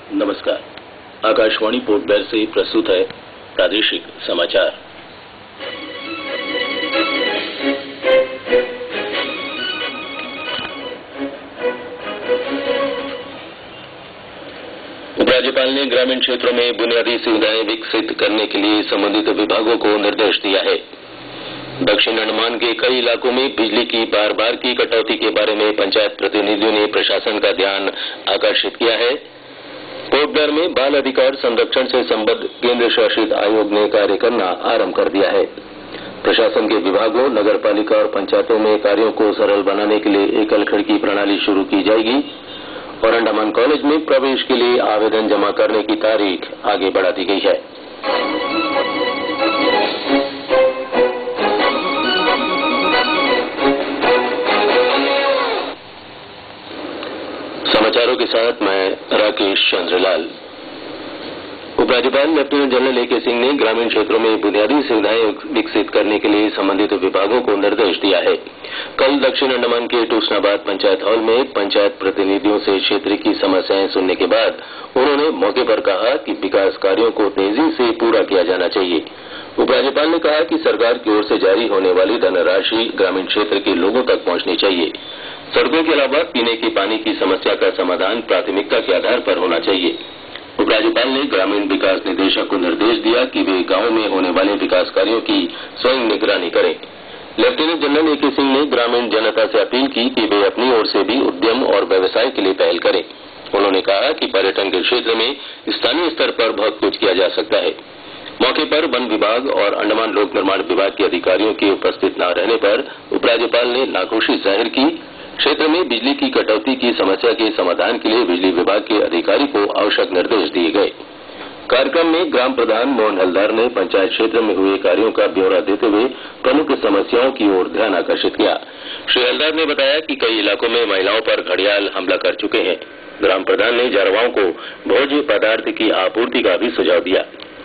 नमस्कार। Akashvani port Blair से प्रस्तुत है प्रादेशिक समाचार। उपराज्यपाल ने ग्रामीण क्षेत्रों में बुनियादी सुविधाएं विकसित करने के लिए संबंधित विभागों को निर्देश दिया है। दक्षिण अंडमान के कई इलाकों में बिजली की बार-बार की कटौती के बारे में पंचायत प्रतिनिधियों ने प्रशासन का ध्यान आकर्षित किया है। पोर्ट ब्लेयर में बाल अधिकार संरक्षण से संबद्ध केंद्र शासित आयोग ने कार्य करना आरंभ कर दिया है। प्रशासन के विभागों, नगरपालिका और पंचायतों में कार्यों को सरल बनाने के लिए एकल खिड़की प्रणाली शुरू की जाएगी और अंडमान कॉलेज में प्रवेश के लिए आवेदन जमा करने की तारीख आगे बढ़ा दी गई है। समाचारों के साथ मैं राकेश चंद्रलाल। उपराज्यपाल लेफ्टिनेंट जनरल ए.के. सिंह ने ग्रामीण क्षेत्रों में बुनियादी सुविधाएं विकसित करने के लिए संबंधित विभागों को निर्देश दिया है। कल दक्षिण अंडमान के टूसनाबाद पंचायत हॉल में पंचायत प्रतिनिधियों से क्षेत्र की समस्याएं सुनने के बाद उन्होंने मौके पर कहा कि विकास कार्यों को तेजी से पूरा किया जाना चाहिए। उपराज्यपाल ने कहा कि सरकार की ओर से जारी होने वाली धनराशि ग्रामीण क्षेत्र के लोगों तक पहुंचनी चाहिए। सड़कों के अलावा पीने के पानी की समस्या का समाधान प्राथमिकता के आधार पर होना चाहिए। उपराज्यपाल ने ग्रामीण विकास निदेशक को निर्देश दिया कि वे गांव में होने वाले विकास कार्यों की स्वयं निगरानी करें। Lieutenant general A K. सिंह ने ग्रामीण जनता से अपील की कि वे अपनी ओर से भी उद्यम और व्यवसाय के लिए पहल करें। उन्होंने कहा कि पर्यटन के क्षेत्र में स्थानीय स्तर पर बहुत कुछ किया जा सकता है। मौके पर वन विभाग और अंडमान लोक निर्माण विभाग के अधिकारियों के उपस्थित न रहने पर उपराज्यपाल ने नाखुशी जाहिर की। क्षेत्र में बिजली की कटौती की समस्या के समाधान के लिए बिजली विभाग के अधिकारी को आवश्यक निर्देश दिए गए। कार्यक्रम में ग्राम प्रधान मोहन हलदार ने पंचायत क्षेत्र में हुए कार्यों का ब्यौरा देते हुए प्रमुख समस्याओं की ओर ध्यान आकर्षित किया। श्री हलदार ने बताया कि कई इलाकों में महिलाओं पर घड़ियाल हमला कर चुके हैं। ग्राम प्रधान ने जारवाओं को भोज्य पदार्थ की आपूर्ति का भी सुझाव दिया।